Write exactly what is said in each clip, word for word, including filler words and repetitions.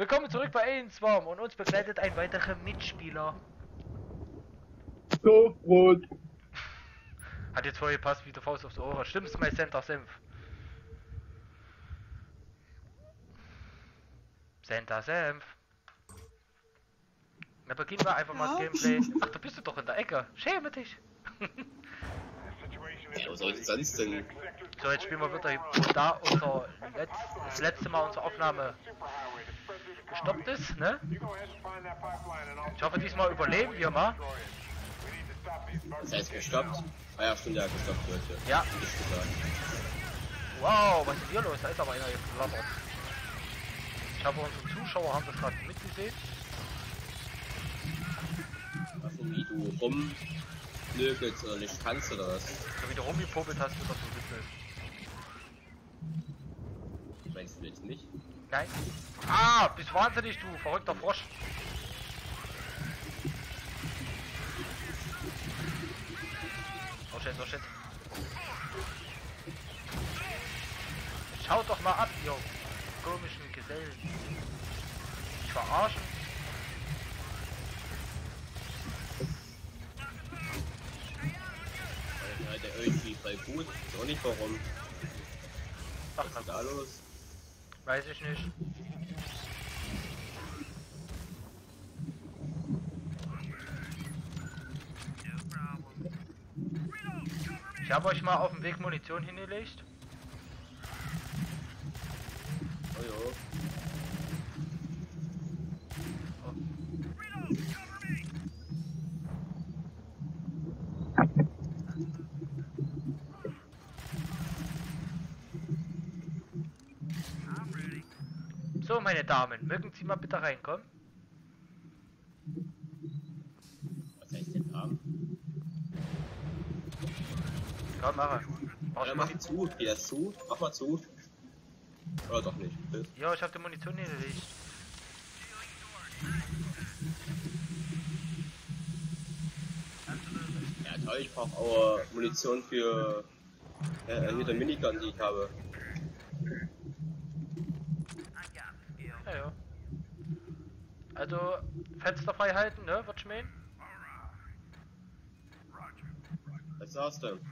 Willkommen zurück bei Alien Swarm und uns begleitet ein weiterer Mitspieler. So, Brot. Hat jetzt vorher gepasst wie der Faust aufs Ohr. Stimmt's, mein Center Senf? Center Senf. Na, beginnen wir einfach mal das Gameplay. Ach, da bist du doch in der Ecke. Schäme dich. Ja, was soll ich sonst denn? So, jetzt spielen wir wieder, da unser Letz das letzte Mal unsere Aufnahme gestoppt ist, ne? Ich hoffe, diesmal überleben wir mal. Das heißt gestoppt? Ah ja, stimmt, ja, gestoppt wird. Ja. Nicht gesagt. Wow, was ist hier los? Da ist aber einer jetzt gelabbert. Ich hoffe, unsere Zuschauer haben das gerade mitgesehen. Waffen, wie du rumnögelst oder nicht kannst oder was? So wie du rumgepopelt hast, wird das so witzig. Meinst du jetzt nicht? Nein. Ah, bist wahnsinnig, du verrückter Frosch. Oh shit, oh shit. Schaut doch mal ab, ihr komischen Gesellen. Ich verarschen. Weil der irgendwie voll gut. Ich weiß auch nicht warum. Ach, Was ist da los? weiß ich nicht. Ich habe euch mal auf dem Weg Munition hingelegt. Oh jo. So, meine Damen, mögen Sie mal bitte reinkommen? Was heißt denn haben? Komm, mache. Brauchst Ja, du mach Muni- zu, geh das zu, mach mal zu. Oder doch nicht. Das- Ja, ich habe die Munition hingelegt. Ja toll, ich brauch auch Munition für äh, hier der Minigun, die ich habe. Ja, ja. Also, Fenster frei halten, ne? Wird schmähen? Was sagst du?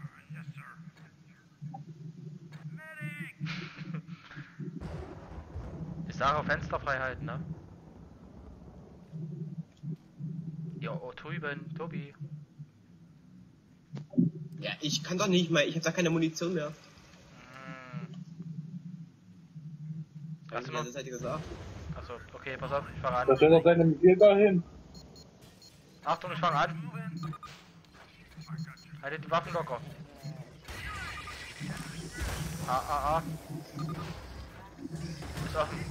Ich sage Fenster frei halten, ne? Ja, oh, drüben, Tobi. Ja, ich kann doch nicht mehr, ich hab da keine Munition mehr. Hm. Hast Hast du du mir noch? das hätte gesagt? Achso, okay, pass auf, ich fange an. Da stellt er seine Mobil dahin. Achtung, ich fange an. Haltet die Waffen locker. Ah, ah, ah. Ist offen.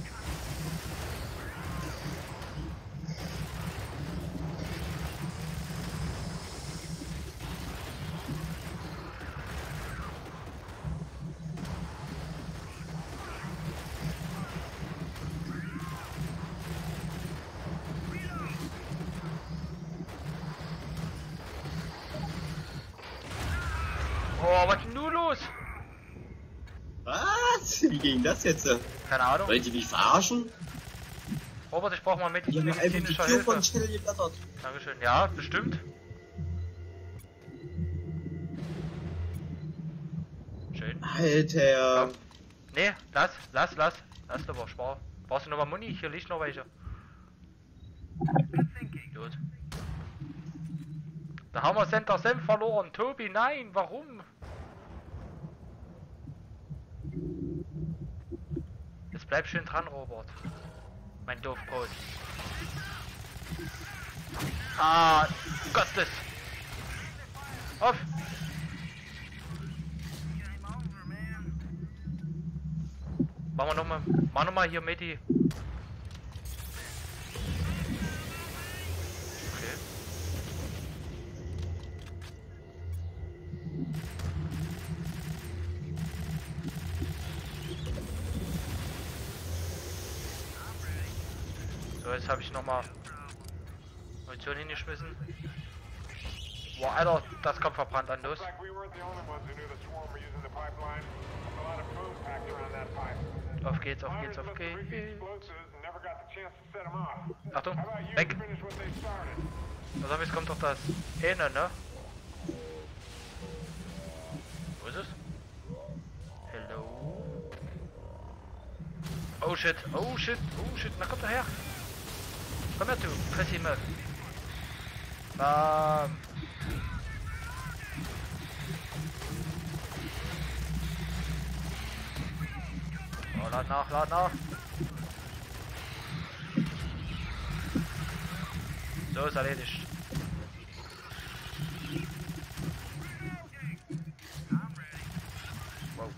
Oh, was ist denn nun los? Was? Wie ging das jetzt? Keine Ahnung. Wollt ihr mich verarschen? Robert, ich brauche mal mit Ich hab noch einfach die medizinischer Tür von Hilfe. Stelle geblättert. Dankeschön. Ja, bestimmt. Schön. Alter. Komm. Nee, lass, lass, lass. Lass doch mal sparen. Brauchst du noch mal Muni? Hier liegt noch welche. Gut. Da haben wir Center Senf verloren. Tobi, nein, warum? Jetzt bleib schön dran, Robert. Mein Doofbrot. Ah, Gottes. Auf. Machen wir noch mal, mach noch mal hier Meti. Okay. So, jetzt habe ich noch mal Munition hingeschmissen. Boah, Alter, das kommt verbrannt an, los. Auf geht's, auf geht's, auf geht's. Achtung, weg. Also jetzt kommt doch das eine, ne? Wo ist es? Hello. Oh shit, oh shit, oh shit, na kommt er her. Komm her, du, fress ihn mal. Bam. Oh, lad nach, lad nach. So ist erledigt. Wow.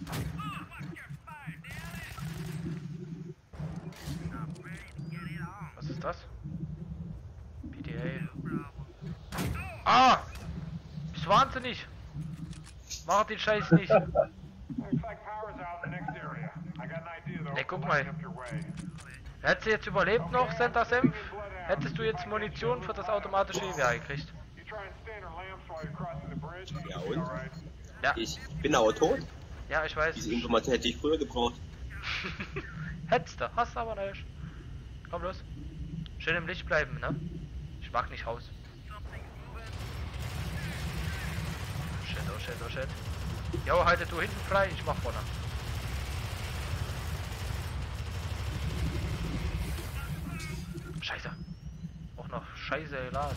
Was ist das? P D A. Ah! Bist wahnsinnig! Mach den Scheiß nicht! Ne, guck mal. Hättest du jetzt überlebt noch, Center Senf? Hättest du jetzt Munition für das automatische Gewehr gekriegt? Ja und? Ja. Ich bin aber tot. Ja, ich weiß. Diese Information hätte ich früher gebraucht. Hättest du, hast aber nicht. Komm los. Schön im Licht bleiben, ne? Ich mag nicht raus. Shit, oh shit, oh shit. Jo, halte du hinten frei, ich mach vorne. Scheiße. Auch noch scheiße geladen.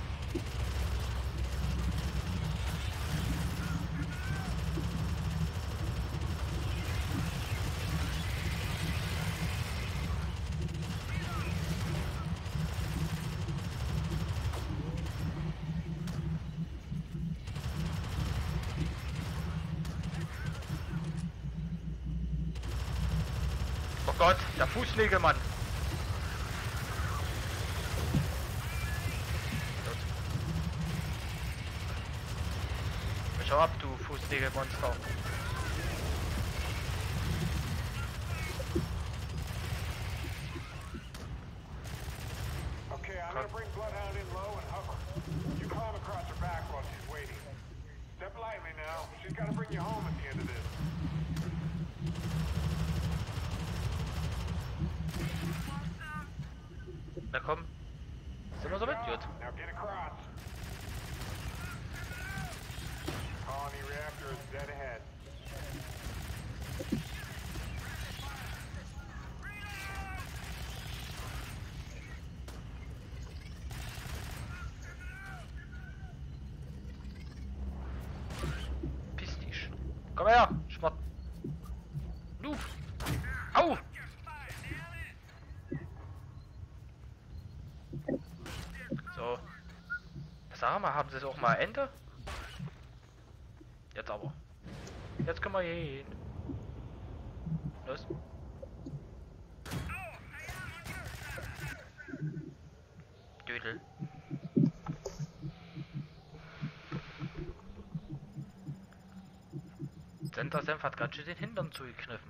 Oh Gott, der Fußnägelmann. Schau ab, du Fußnägelmonster. Okay, I'm gonna bring Bloodhound in low and hover. You climb across her back while she's waiting. Step lightly now. She's gotta bring you home at the end of this. Na komm. Sind wir so mit? Gut. Now get across. Colony reactor is dead ahead. Piss dich. Komm her, Schmott. Noob. Au! So. Sag mal, haben sie es auch mal Ende? Jetzt aber. Jetzt können wir hier hin. Los. Dödel. Center Senf hat ganz schön den Hintern zugekniffen.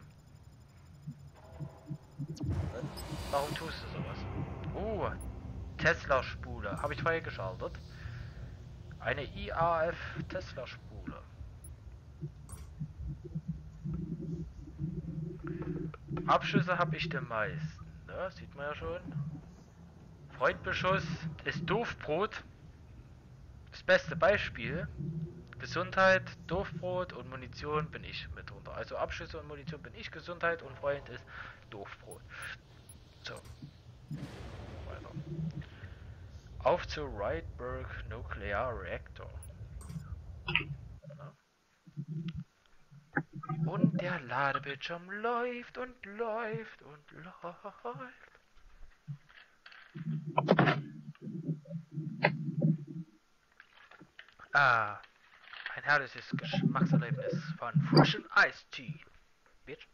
Warum tust du sowas? Oh, Tesla-Spule. Habe ich freigeschaltet. Eine I A F Tesla-Spule. Abschüsse habe ich den meisten. Ne? Sieht man ja schon. Freundbeschuss ist Doofbrot. Das beste Beispiel. Gesundheit, Doofbrot und Munition bin ich mit drunter. Also Abschüsse und Munition bin ich, Gesundheit und Freund ist Doofbrot. So. Weiter. Auf zu Wrightburg Nuclear Reactor. Ja. Und der Ladebildschirm läuft und läuft und läuft. Ah, ein herrliches Geschmackserlebnis von Freshen Iced Tea. Bitch.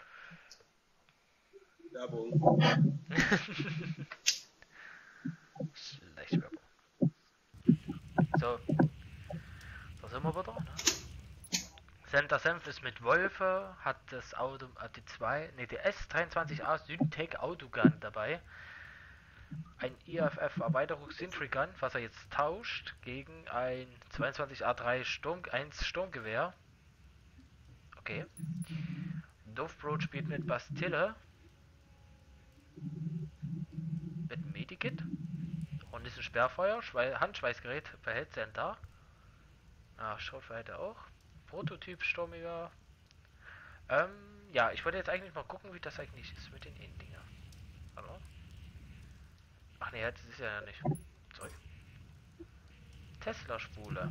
Werbung. Schlecht Werbung. So. Da sind wir wieder, ne? Center Senf ist mit Wolfe, hat das Auto, hat die zwei, ne, die S dreiundzwanzig A Syntec Autogun dabei. ein I F F-Erweiterung Sentry Gun, was er jetzt tauscht gegen ein zweiundzwanzig A drei Sturm eins Sturmgewehr. Okay. Doofbrot spielt mit Bastille. Mit Medikit. Und ist ein Sperrfeuer. Schwe Handschweißgerät behält Center. Ah, Schrotfeuer auch. Prototyp Sturmgewehr. Ähm, ja, ich wollte jetzt eigentlich mal gucken, wie das eigentlich ist mit den Innendinger. Hallo? Ach nee, das ist ja nicht. Sorry. Tesla-Spule.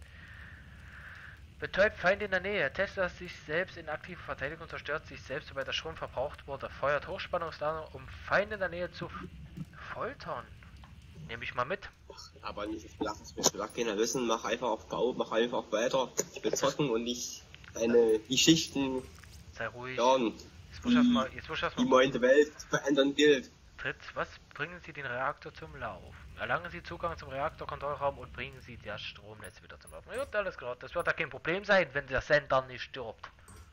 Betäubt Feind in der Nähe. Tesla sich selbst in aktive Verteidigung, zerstört sich selbst, sobald der Strom verbraucht wurde. Feuert Hochspannungsladung, um Feinde in der Nähe zu foltern. Nehme ich mal mit. Aber nicht, lass es mich lass keiner wissen, mach einfach auf Bau, mach einfach weiter. Ich will zocken und nicht deine Geschichten Sei ruhig. hören, Jetzt muss ich erst mal, jetzt muss ich erst die mal meine Welt zu verändern gilt. Tritt, was bringen Sie den Reaktor zum Lauf? Erlangen Sie Zugang zum Reaktorkontrollraum und bringen Sie das Stromnetz wieder zum Laufen. Ja, alles klar. Das wird ja kein Problem sein, wenn der Sender nicht stirbt.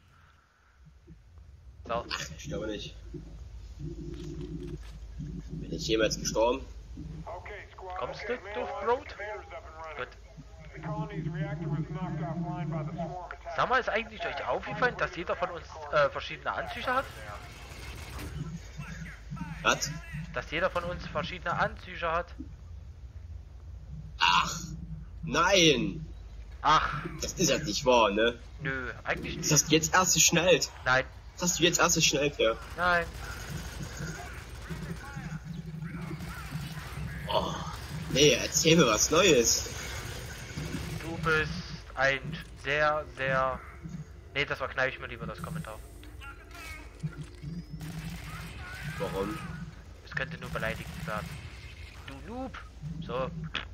So. Ich glaube nicht. Bin ich jemals gestorben? Okay, squad. Kommst okay, du, man, Doofbrot? conveyor's up and running. Gut. The colony's reactor was knocked offline by the swarm attack. Sag mal, ist eigentlich euch aufgefallen, dass jeder von uns äh, verschiedene Anzüge hat? Was? Dass jeder von uns verschiedene Anzüge hat? Ach, nein! Ach, Das ist ja nicht wahr, ne? nö, eigentlich Das nicht. hast du jetzt erst geschnallt. Nein, Das hast du jetzt erst geschnallt, ja. nein. Oh, nee, erzähl mir was Neues. Du bist ein sehr, sehr... Nee, das verkneife ich mir lieber, das Kommentar. Warum? Es könnte nur beleidigend werden. Du Noob! So.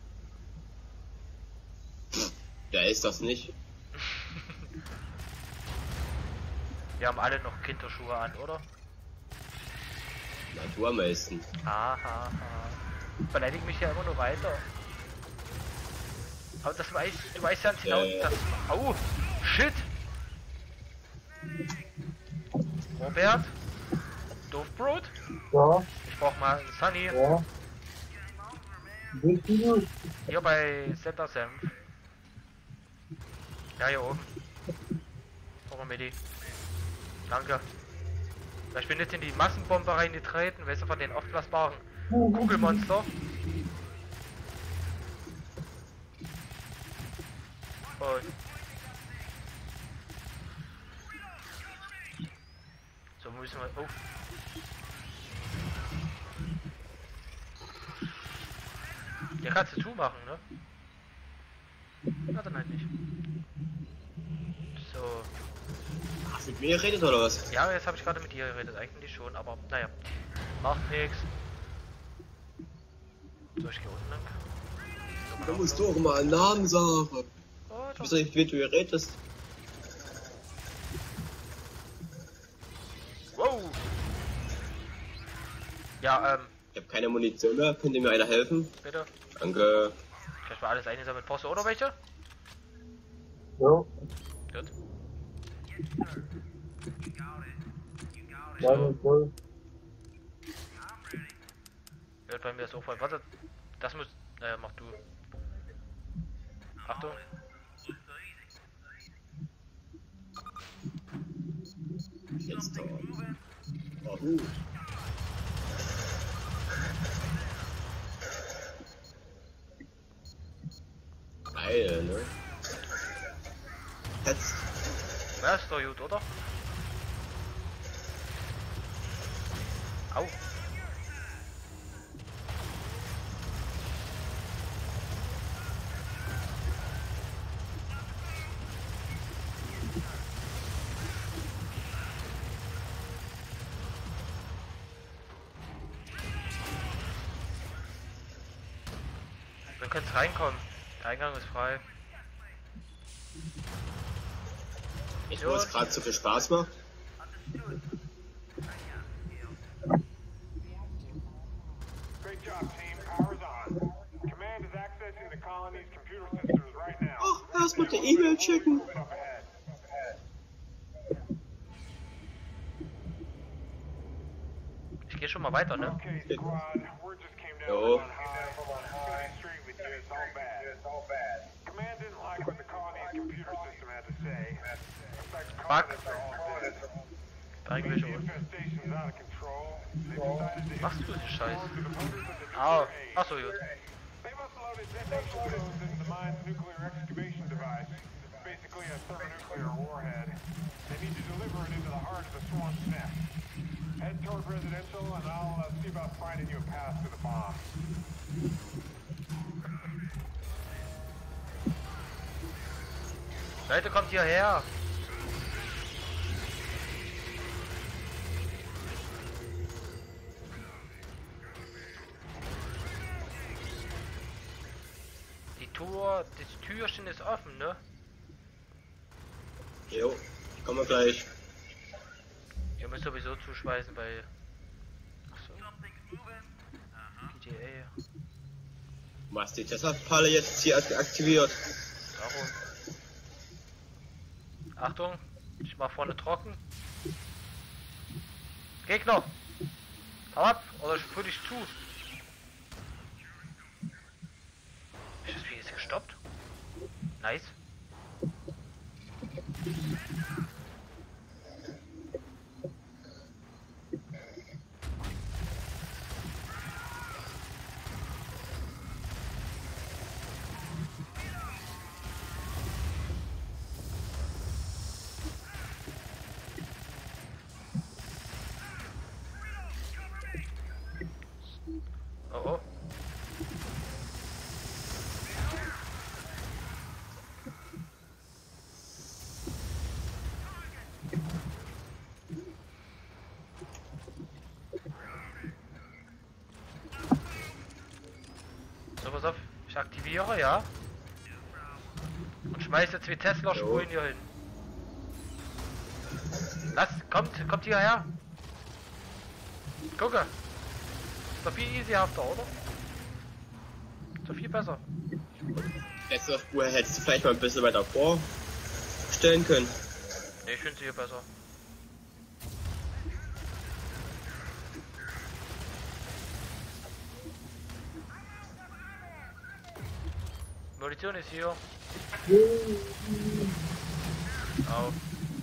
Der ist das nicht. Wir haben alle noch Kinderschuhe an, oder? Na, du am meisten. Haha. Ha, ha. Beleidigt mich ja immer nur weiter. Aber das weiß, du weißt ja nicht genau, Ja, ja. dass... Au! Shit! Robert? Doofbrot? Ja, Ich brauch mal einen Sunny. ja. Bist du? Hier bei Center Senf. Ja, hier oben. Brauchen wir Medi. Danke. Ich bin jetzt in die Massenbombe reingetreten, weißt du, von den aufblasbaren Kugelmonster. Und so müssen wir. Oh. Der kannst du zumachen, ne? Warte, nein, nicht. So. Hast du mit mir geredet oder was? Ja, jetzt habe ich gerade mit dir geredet, eigentlich schon, aber naja. Macht nichts. So, ich gehe unten lang. So, Du musst doch mal einen Namen sagen. Oh, Ich doch. weiß nicht, wie du hier redest. Wow! Ja, ähm, Ich habe keine Munition mehr. Könnt ihr mir einer helfen? bitte. Danke. Kann ich mal alles eingesammelt. Brauchst du auch noch welche? Ja, Gut. meine voll. Hört bei mir so voll. Warte, das muss. Naja, mach du. Achtung. Jetzt doch. Oh, uh. Geil, ne? Jetzt. Ja, ist doch gut, oder? Au. Wir können reinkommen. Der Eingang ist frei. Ich wo es gerade so viel Spaß macht. Great job, team. Power's on. Command is accessing the colony's computer systems right now. Ach, erstmal die E-Mail checken. Up ahead. Ich gehe schon mal weiter, ne? Okay, squad. Word just came Jo. Going straight with you, it's all bad. It's all bad. Command didn't like what the colony's computer system had to say. Affects colonists are all dead. Eigentlich The schon. infestation's out of control. They decided to Machst du den Scheiß? inform the voters of the Au. nuclear age. Achso, gut. They must have loaded detonation codes into the mine's nuclear excavation device. Basically a thermonuclear warhead. They need to deliver it into the heart of the swamp's nest. Head toward residential and I'll uh, see about finding you a path to the bomb. Leute, kommt hierher! Die Tür, das Türchen ist offen, ne? Jo, kommen wir gleich. Ihr müsst sowieso zuschweißen bei... Achso. G T A. Was die Tesla-Falle jetzt hier ak- aktiviert? Darum. Achtung, ich mach vorne trocken. Gegner! Hau ab, oder ich sprüh dich zu. Ist das Vieh jetzt gestoppt? Nice. Oh oh. So, pass auf. Ich aktiviere, ja. Und schmeiß jetzt wie Tesla-Spulen hier hin. Lass, kommt, kommt hierher. Gucke. Ist doch viel easyhafter, oder? Ist doch viel besser. Letzte Spur hättest du vielleicht mal ein bisschen weiter vorstellen können. Ne, ich finde sie hier besser. Munition ist hier. Auf.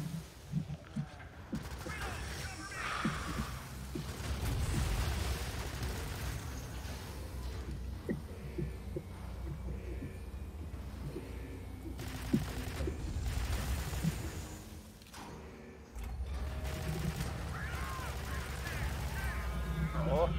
Oh.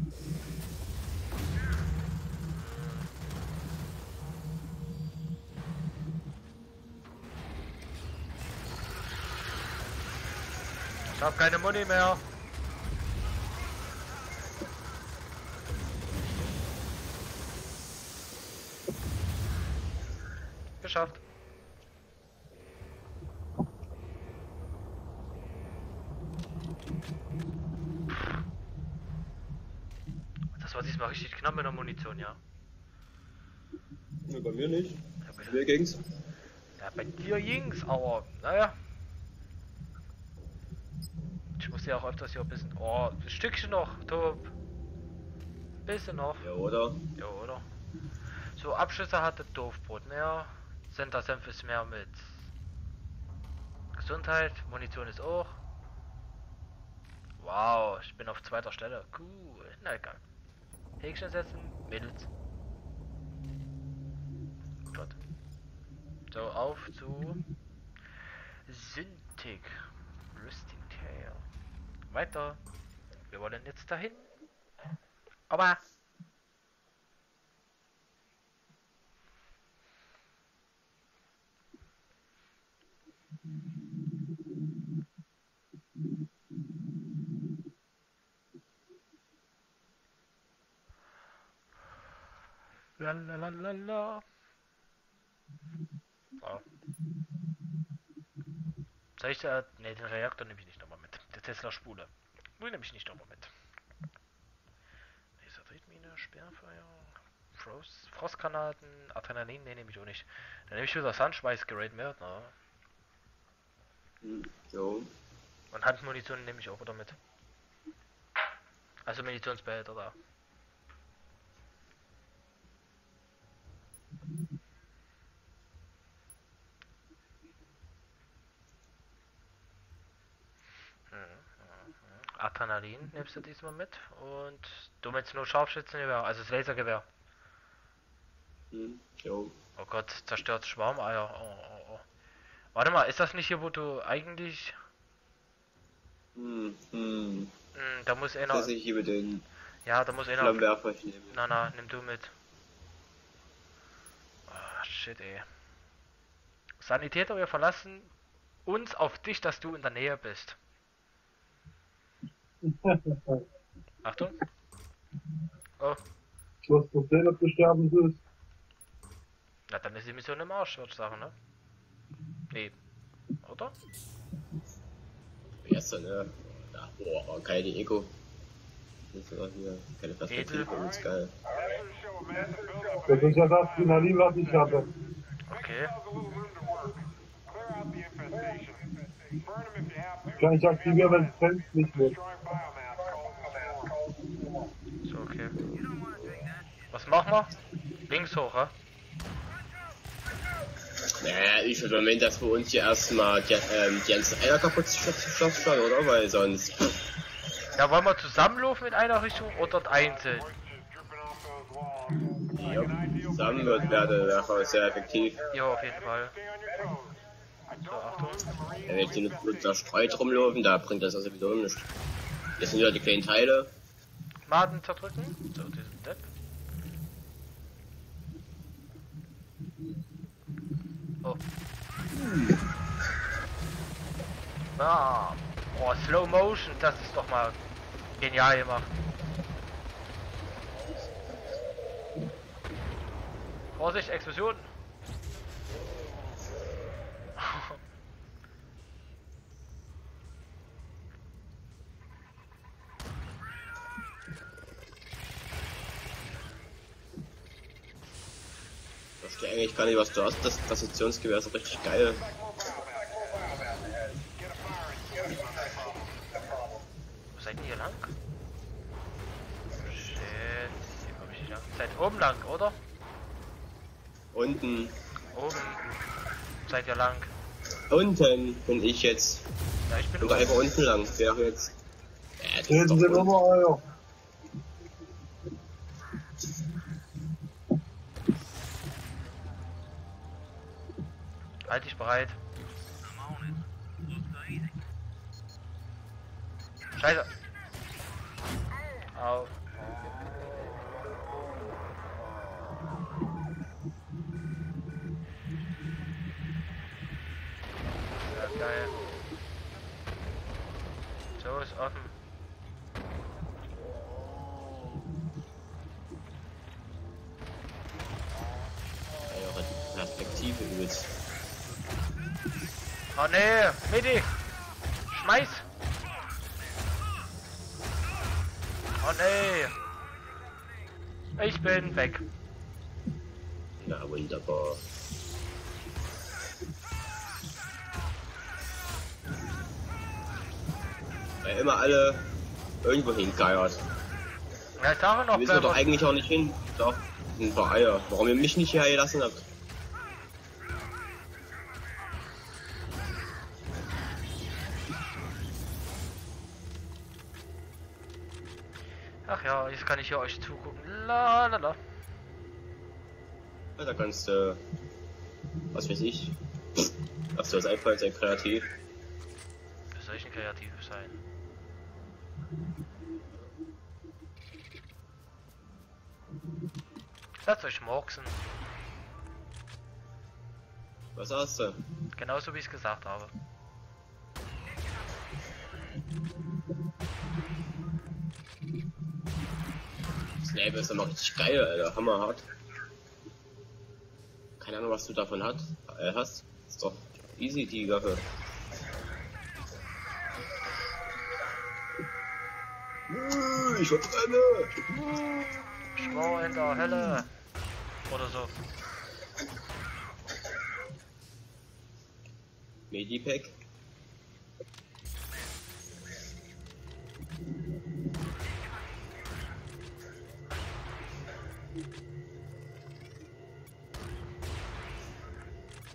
Ich hab keine Money mehr. Geschafft. Das war diesmal richtig knapp mit der Munition, ja. Nee, bei mir nicht. Ja, bei, Mir ging's. ja, bei dir ging's, aber naja. Ich muss ja auch öfters hier ein bisschen. Oh, ein Stückchen noch, Top. Bisschen noch. Ja, oder? Ja, oder? So, Abschüsse hatte Doofbrot mehr. Center Senf ist mehr mit Gesundheit. Munition ist auch. Wow, ich bin auf zweiter Stelle. Cool. Na egal. Häkchen setzen. Mädels. Gott. So, auf zu Syntic. Rusting Tail. Weiter. Wir wollen jetzt dahin. Aber. Lalalala. Oh. Soll ich da. Ne, den Reaktor nehme ich nicht nochmal mit. Der Tesla-Spule. Den nehme ich nicht nochmal mit. Laser Tretmine, Sperrfeuer, Frost, Frostgranaten, Adrenalin, ne, nehme ich auch nicht. Dann nehme ich wieder Sunschweiß Gerät mehr, ne? Hm, jo. Und Handmunition nehme ich auch wieder mit. Also Munitionsbehälter da. Adrenalin nimmst du diesmal mit und du meinst nur Scharfschützengewehr, also das Lasergewehr. Hm, jo. Oh Gott, zerstört Schwarmeier. Oh, oh, oh. Warte mal, ist das nicht hier, wo du eigentlich... Hm, hm. Hm, da muss einer... Dass ich hier den Ja, da muss einer... Flammenwerfer ich nehme. Na, na, nimm du mit. Oh, shit, ey. Sanitäter, wir verlassen uns auf dich, dass du in der Nähe bist. Achtung. Oh, Was du sehen, ob du sterben willst. na dann ist die Mission im Arsch, würde ich sagen, ne? Nee. Oder? Wie heißt der, ne? Ja, boah, keine Ego. Das ist aber hier keine Perspektive, Edel. das ist geil. Sensors show a massive buildup of Das ist ja das Adrenalin, was ich habe. Okay. Allows a little room to work. Clear out the infestation. Burn them if you have to. Kann ich aktivieren, wenn es brennt, nicht mehr. Destroying biomass calls the swarm. So, okay. Was machen wir? Links hoch, ja? Naja, ich würde meinen, dass wir uns hier erstmal die, ähm, die ganzen Eier kaputt schaffen, oder? Weil sonst. Ja, wollen wir zusammenlaufen in einer Richtung oder einzeln? Moisture dripping off those walls. Ja, zusammen wird werde wäre sehr effektiv. Ja, auf jeden Fall. Stay on your toes. I So, don't Achtung. want the Marines Wenn wir jetzt hier mit der Streit rumlaufen, da bringt das also sowieso nichts. Das sind ja die kleinen Teile. Maden zerdrücken. So, diesen Depp. Oh. Ah. Oh, Slow Motion, das ist doch mal genial gemacht. Vorsicht, Explosion. Ich verstehe eigentlich gar nicht, was du hast. Das Präzisionsgewehr ist richtig geil. Wo seid ihr hier lang? Shit, hier komm ich nicht lang. Seid oben lang, oder? Unten. Oben. Seid ihr lang? Unten bin ich jetzt. Ja, ich bin Und einfach oben. unten lang. Wäre jetzt. Ja, das ist Treten doch Sie unten. immer Eier. Halt dich bereit. Scheiße. Au. Ja, geil. So, ist offen. Ja, auch die Perspektive übelst. Oh nee, Medi! Schmeiß! Oh nee! Ich bin weg. Na wunderbar. Weil immer alle irgendwo hingeiert. Ja, ich sage noch, Wir müssen doch bleiben wir- eigentlich auch nicht hin. Doch, ein paar Eier. Warum ihr mich nicht hierher gelassen habt? Ach ja, jetzt kann ich hier euch zugucken. La la la. Ja, da kannst du, was weiß ich, was du als einfallen, sehr kreativ. Für solchen kreativ sein. Lasst euch morksen. Was hast du? Genauso wie ich es gesagt habe. Das Leben ist immer richtig geil, Alter. Hammerhart. Keine Ahnung, was du davon hat, äh, hast. Ist doch easy, die Waffe. Uh, Ich verbrenne! Schwor in der Hölle. Oder so. Medipack.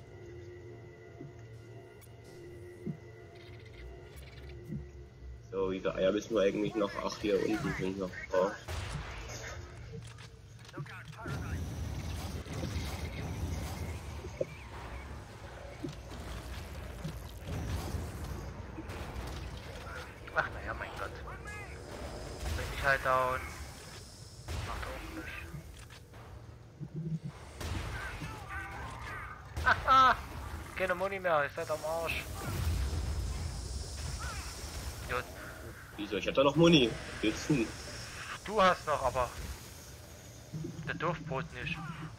So, wie viele Eier müssen wir eigentlich noch? Ach, hier unten sind noch ein paar. Ach naja, mein Gott. Bin ich halt down. Macht auch nicht. Haha! Keine Muni mehr, ihr seid am Arsch. Gut. Wieso? Ich hab da noch Muni. Geht's denn? Du hast noch, aber der Doofbrot nicht.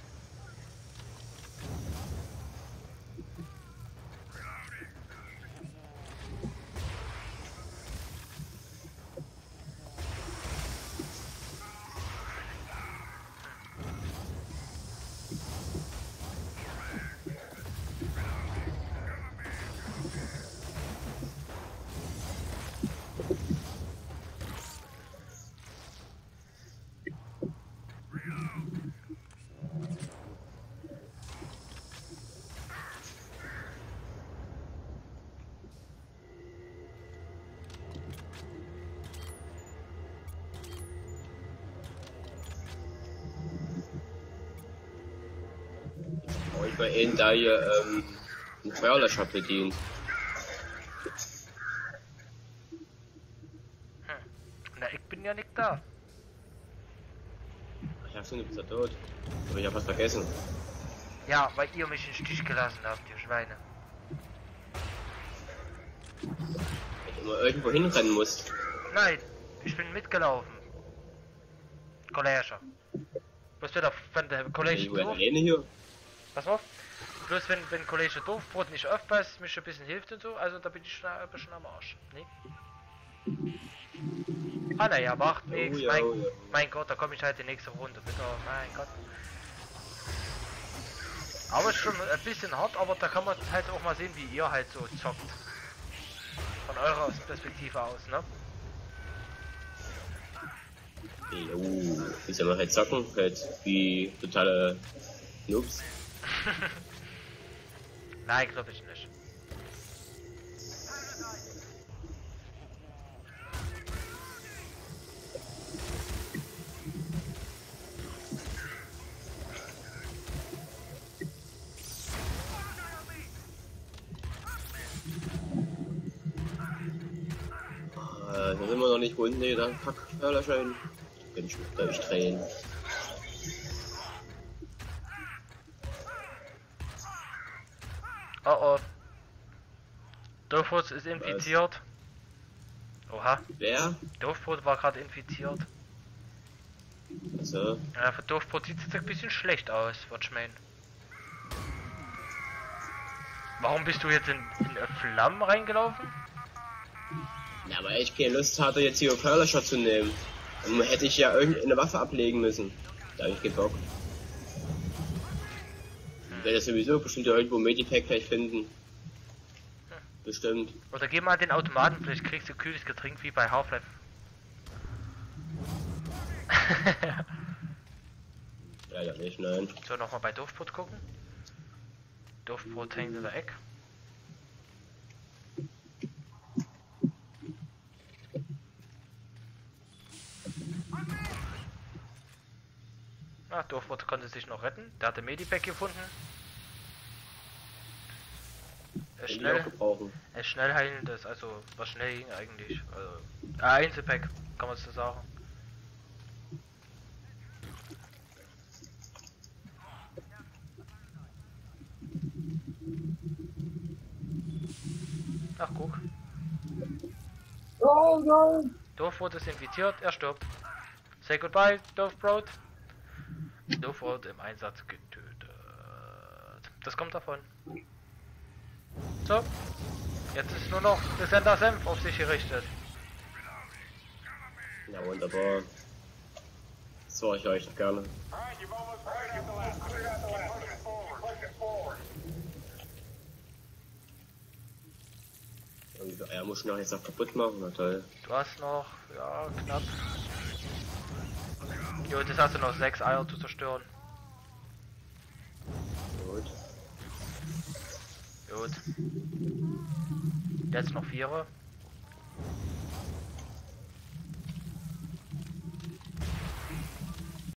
Ich bei ihnen da hier ähm, einen Feuerlöscher bedient. Hm. Na, ich bin ja nicht da. Ich dachte, du bist ja tot. Aber ich hab was vergessen. Ja, weil ihr mich im Stich gelassen habt, ihr Schweine. Weil du immer irgendwo hinrennen musst. Nein, ich bin mitgelaufen. Kollege. Was wird auf, wenn der Kollege Ich bin doof... alleine hier. Pass auf. Bloß wenn, wenn Kollege Doofbrot nicht aufpasst, mich ein bisschen hilft und so, also da bin ich schon ein bisschen am Arsch. Nee? Ah naja, macht Oh, nichts. ja, Mein, oh, ja. mein Gott, da komme ich halt die nächste Runde wieder. Mein Gott. Aber ist schon ein bisschen hart, aber da kann man halt auch mal sehen, wie ihr halt so zockt. Von eurer Perspektive aus, ne? Jo, wie soll man halt zocken? Halt wie totale Noobs. Nein, glaube ich nicht. Äh, da sind wir noch nicht unten, nee, da kack, Feuerlöscher. Bin ich mit durchdrehen. Oh oh. Doofbrot ist infiziert. Oha. Wer? Doofbrot war gerade infiziert. Also, Ja, für Doofbrot sieht es ein bisschen schlecht aus, würde ich meinen. Warum bist du jetzt in, in Flammen reingelaufen? na, weil ich keine Lust hatte, jetzt hier Feuerlöscher zu nehmen. Dann hätte ich ja irgendeine Waffe ablegen müssen. Da hab ich keinen Bock. Ich werde sowieso bestimmt irgendwo Medipack gleich finden. Bestimmt. Oder geh mal in den Automaten, vielleicht kriegst du kühles Getränk wie bei Half-Life. Leider nicht, nein. So, nochmal bei Doofbrot gucken. Doofbrot hängt in der Ecke. Ah, Doofbrot konnte sich noch retten. Der hatte Medipack gefunden. Er ist Kann ich auch schnell, gebrauchen. er ist schnell heilendes, also was schnell ging eigentlich. Also, ah, Einzelpack, kann man so sagen. Ach guck, Oh nein! Doofbrot ist infiziert, er stirbt. Say goodbye, Doofbrot. Doofbrot im Einsatz getötet. Das kommt davon. So, jetzt ist nur noch der Sender Senf auf sich gerichtet. Ja, wunderbar. Das war ich euch doch gerne. Alright, you've almost got the last. Keep pushing forward. Pushing forward. Irgendwie Eier muss ich noch jetzt noch kaputt machen, na toll. Du hast noch, ja, knapp. Jo, das hast du noch sechs Eier zu zerstören. Gut. Gut. Jetzt noch vier.